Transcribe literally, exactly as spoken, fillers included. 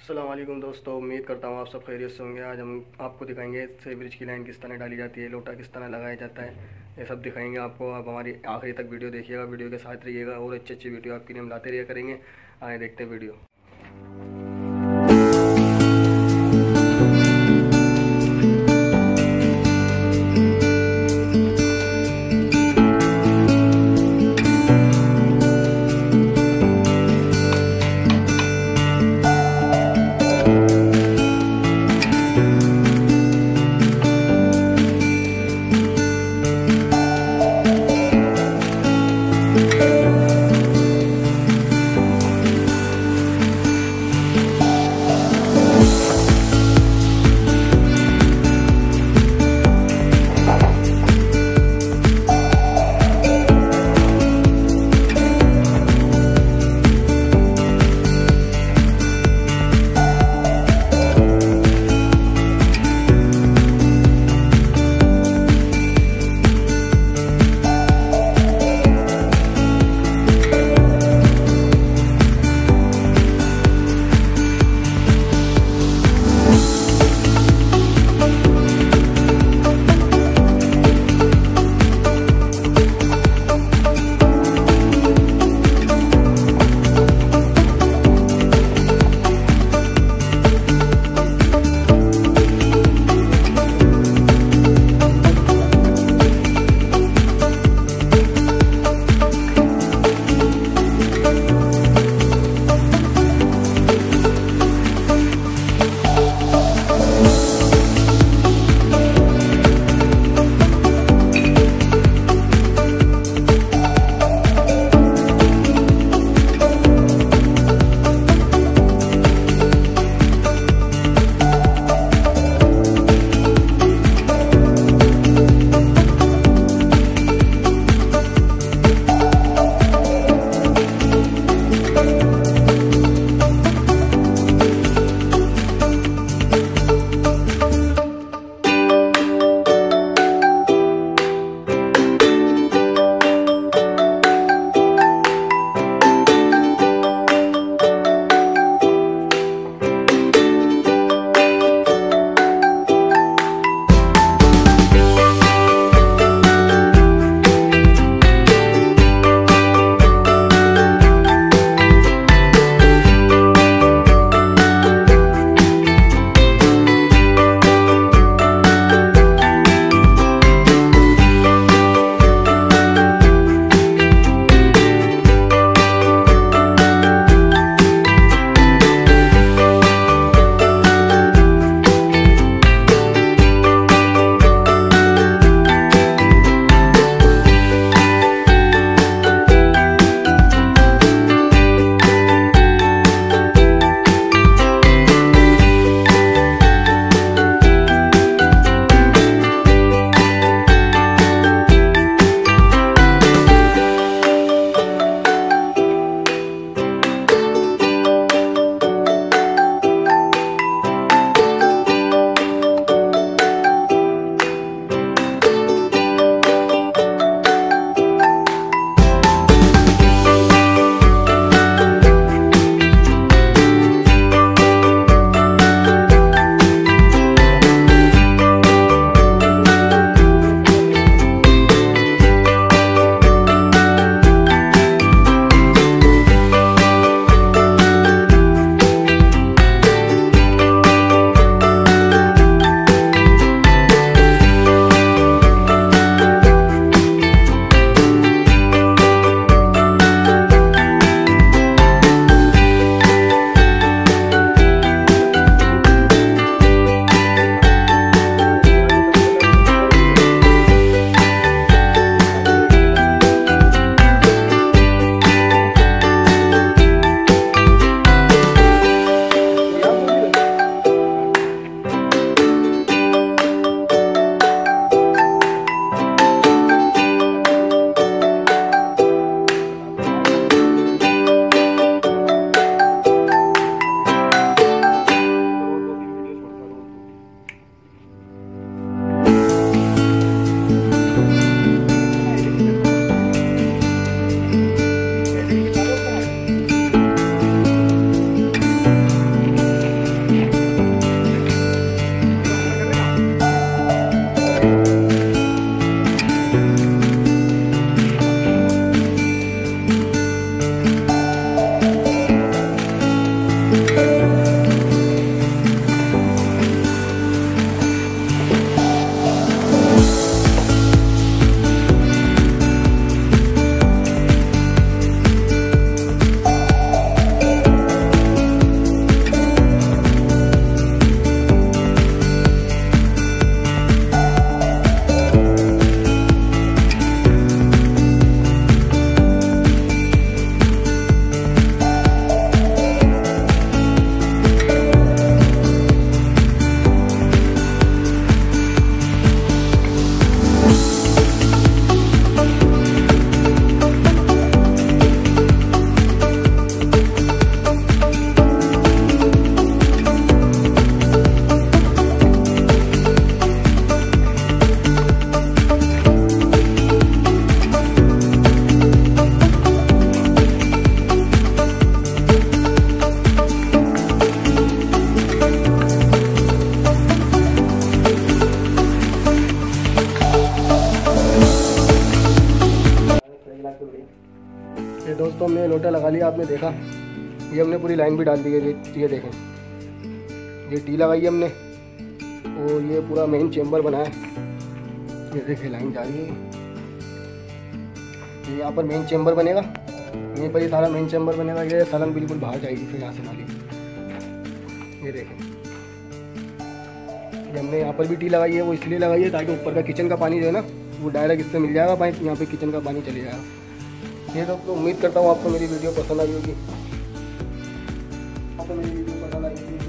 अस्सलाम वालेकुम दोस्तों, उम्मीद करता हूँ आप सब खैरियत से होंगे। आज हम आपको दिखाएंगे सेवरेज की लाइन किस तरह डाली जाती है, लोटा किस तरह लगाया जाता है, ये सब दिखाएंगे आपको। आप हमारी आखिरी तक वीडियो देखिएगा, वीडियो के साथ रहिएगा और अच्छी अच्छी वीडियो आपके लिए हम लाते रहिए करेंगे। आए देखते हैं वीडियो। लोटा लगा लिया आपने देखा। ये हमने पूरी लाइन भी डाल दी है। ये ये देखें, ये टी लगाई है हमने और ये पूरा मेन चेम्बर बनाया। ये देखें लाइन जा रही है। ये यहाँ पर मेन चेम्बर बनेगा, यहीं पर ये सारा मेन चेम्बर बनेगा। ये सलन बिल्कुल बाहर जाएगी फिर यहाँ से नाली। ये देखें, ये हमने यहाँ पर भी टी लगाई है। वो इसलिए लगाई है ताकि ऊपर का किचन का पानी जो है ना वो डायरेक्ट इससे मिल जाएगा पाइप, यहाँ पे किचन का पानी चले जाएगा। ये तो, तो उम्मीद करता हूँ आपको मेरी वीडियो पसंद आई होगी। आपको मेरी वीडियो पसंद आई होगी